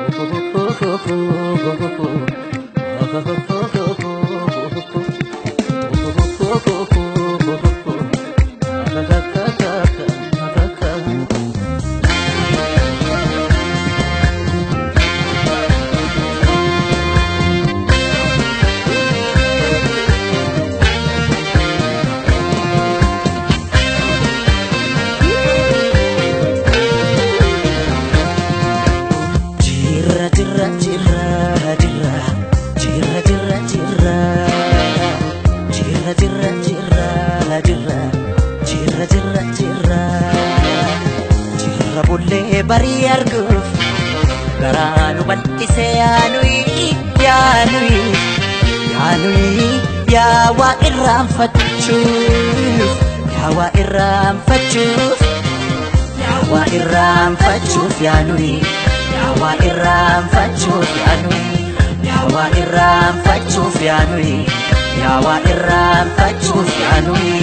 bari arguf garanu bal'ise yaanui ya wa irraanfachuuf ya wa irraanfachuuf yaanui ya wa irraanfachuuf yaanui ya wa irraanfachuuf yaanui ya wa irraanfachuuf yaanui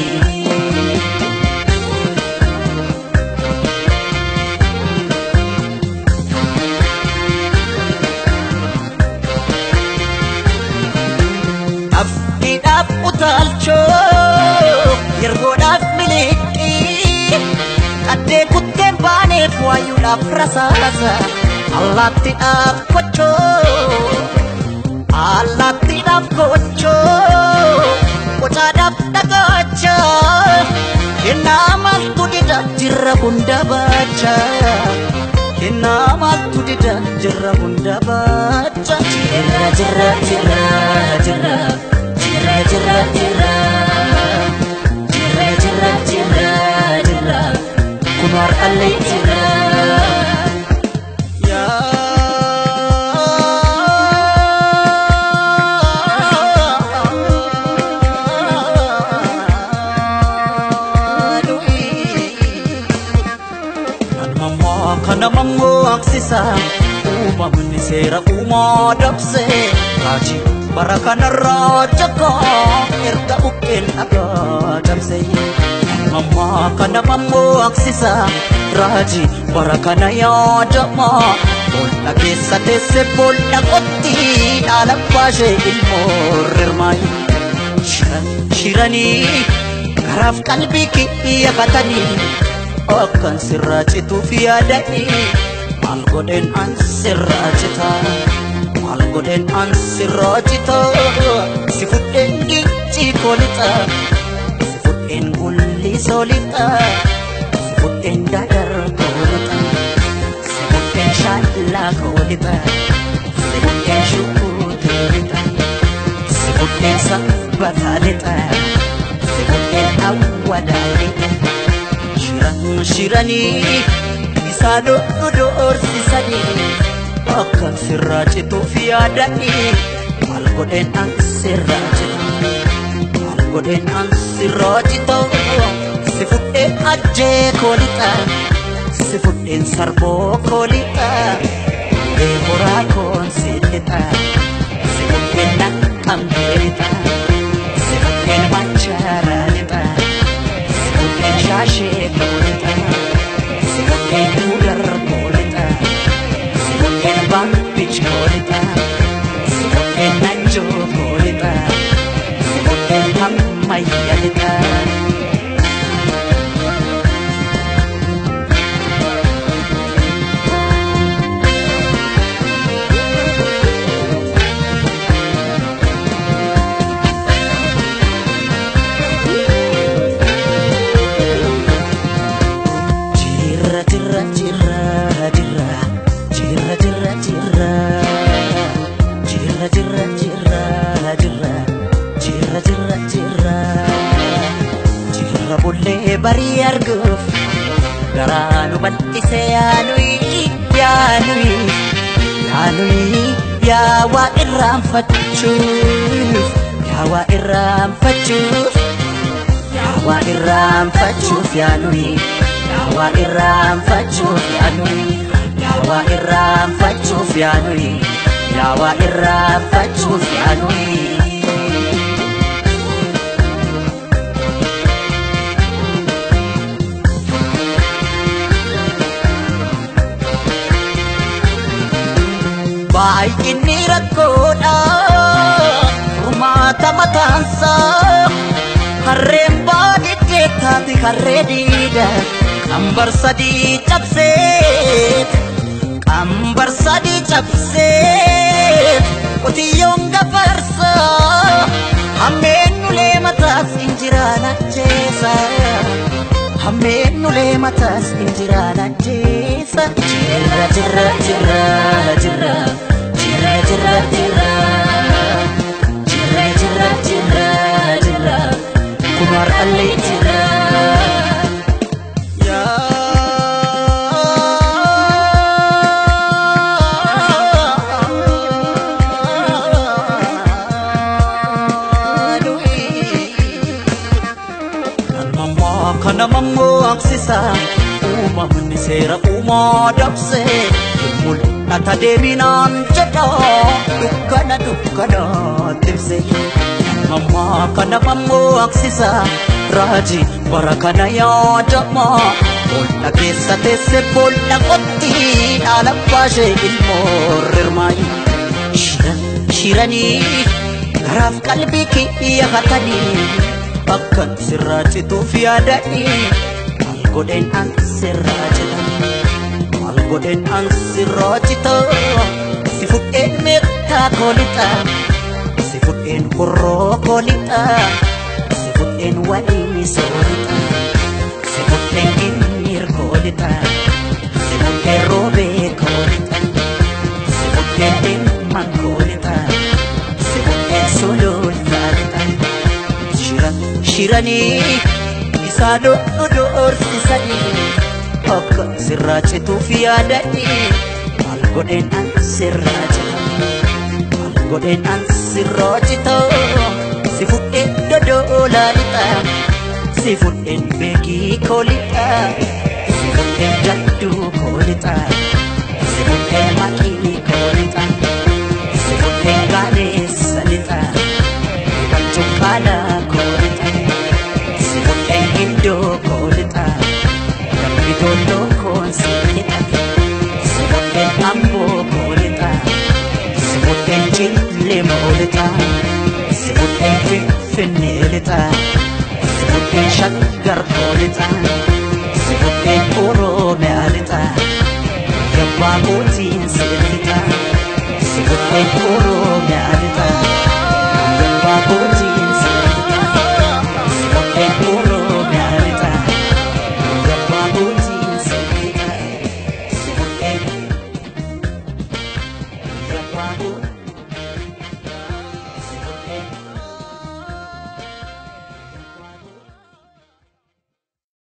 utalcho yergodaf miliki ade kutten bane kwayu la frasasa allati apkocho kocadap dagacha inamal tudida jirra bunda bacha inamal tudida jirra bunda bacha jirra kunwar alay jira ya kana mammo aksisa umamni sera umadapse raji barakana rajaka erga uken agadam say mama kana mammo aksisa raji barakana yadama bolla kesate se bolla kotti alapashe ilmormai shirani karaf qalbi ki yakatani akan sirracitu fi adai malgoden an sirracita malgoden an sirracita sifuden gici kolita sifuden gulli solita sifuden dadar kolita sifuden shalla kolita sifuden shukutelita sifuden sabatalita sifuden awadalita shirani isado orsisani akan sirracitu fi adai malgoden an sirracitu sifuden aje kolita sifuden sarbo kolita demora kon silita sifuden nakam delita sifuden mancaralita sifuden shashe kolita sifuden ular kolita sifuden bambich kolita sifuden nanjo kolita sifuden hammayalita bari arguf garanu bal'ise yaanui ya wa irraanfachuuf yaanui ya wa irraanfachuuf yaanui ya wa irraanfachuuf yaanui ya wa irraanfachuuf yaanui baay'inni rakkoodha Rumata matansa harreen baadhiddee taate harree diida Qambar sadii cabseet qotiyyoon gafarsa hammeennulee mataas injiraan ajjeesa hammeennulee mataas injiraan ajjeesa jirra jirra jirra jirra jirra jirra jirra jirra jirra jirra jirra kunwar allee jirra Kana mammo aksisa uumamni seera uumaa dabse mul'ata deeminaan jedha dukkana tibse mamma kana mammo aksisa raaji bara kana yaadama bolla keessa teesse bolla qotti alaabbaashee ilmoo rirmaayi shiranii garaaf qalbii kiyya hatanii Akkan sirraachituuf yaadani Maal godhen an sirraachita Si fudheen meettaa koolita Si fudheen kurroo koolita Si fudheen waliin soorita Si fudheen gimmiir koolita Si fudheen roobee koolita Si fudheen dhimman koolita Si fudheen suluun saalita Shiranii isaanoo doorsisanii akka sirraachituuf yaadanii maal godhen an sirraachita si fudheen dodolaalita si fudheen beekii koolita si fudheen jadduu koolita si fudheen maqii koolita si fudheen gaaneessalita Chukala koolita si fudheen hindoo koolita dambi toloo koonsiilita si fudheen amboo koolita si fudheen jillee moolita si fudheen finfinneelita si fudheen shaggar koolita si fudheen oromiyaalita gabbaa kootiin siilita si fudheen oromiyaalita